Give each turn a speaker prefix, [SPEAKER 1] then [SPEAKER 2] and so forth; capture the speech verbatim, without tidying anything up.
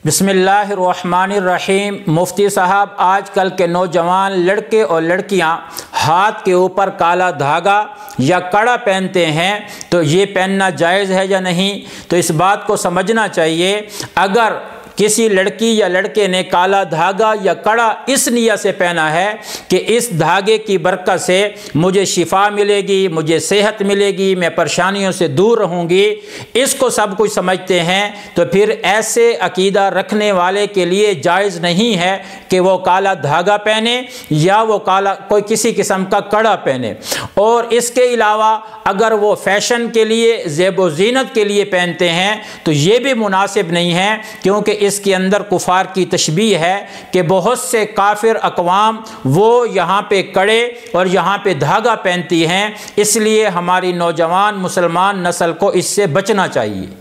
[SPEAKER 1] बिस्मिल्लाहिर्रहमानिर्रहीम। मुफ्ती साहब, आजकल के नौजवान लड़के और लड़कियां हाथ के ऊपर काला धागा या कड़ा पहनते हैं, तो ये पहनना जायज़ है या नहीं? तो इस बात को समझना चाहिए। अगर किसी लड़की या लड़के ने काला धागा या कड़ा इस नियत से पहना है कि इस धागे की बरकत से मुझे शिफा मिलेगी, मुझे सेहत मिलेगी, मैं परेशानियों से दूर रहूँगी, इसको सब कुछ समझते हैं, तो फिर ऐसे अकीदा रखने वाले के लिए जायज़ नहीं है कि वो काला धागा पहने या वो काला कोई किसी किस्म का कड़ा पहने। और इसके अलावा अगर वो फैशन के लिए, ज़ेब व ज़ीनत के लिए पहनते हैं तो ये भी मुनासिब नहीं है, क्योंकि इसके अंदर कुफार की तशबीह है कि बहुत से काफिर अकवाम वो यहाँ पे कड़े और यहाँ पे धागा पहनती हैं। इसलिए हमारी नौजवान मुसलमान नस्ल को इससे बचना चाहिए।